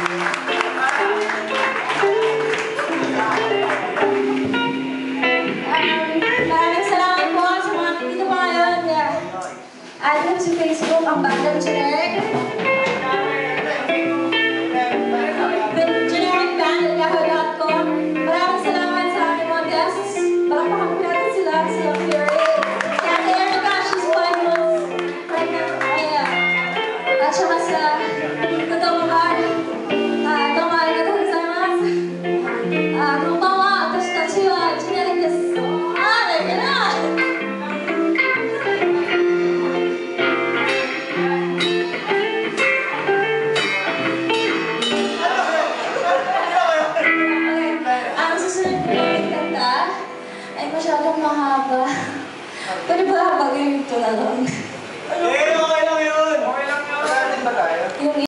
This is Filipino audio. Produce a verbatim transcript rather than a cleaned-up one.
Maraming salamat po sa mga nandito pa ngayon. Add nyo sa Facebook ang bandang Generique. Generique band at yahoo dot com. Maraming salamat sa aking mga guests. Palakpakan po natin sila, sila Fury. Kaya kay Erica, she's five months pregnant. Ayan. At saka sa kodomo bar. Domo arigatou gozaimasu. Konbanwa, watashi tachi wa Generique desu. Ah, there you go. Ang susunod ko yung kanta ay masyadong mahaba. Pwede ba habagin ito na lang?